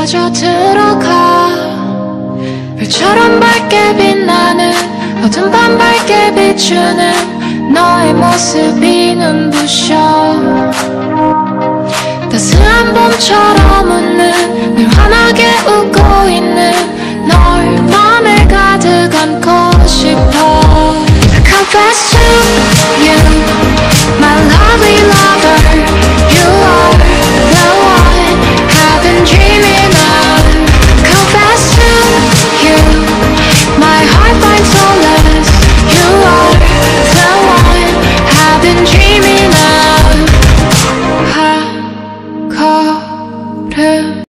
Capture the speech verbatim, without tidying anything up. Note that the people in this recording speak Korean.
빠져 들어가. 별처럼 밝게 빛나는 어둠 밤 밝게 비추는 너의 모습이 눈부셔. 따스한 봄처럼 웃는 늘 환하게 웃고 있는 널 맘에 가득 안고 싶어. I confess to you, my lovely lover, you are the one I've been dreaming of. Confess to you, my heart finds solace, you are the one I've been dreaming of. 한 걸음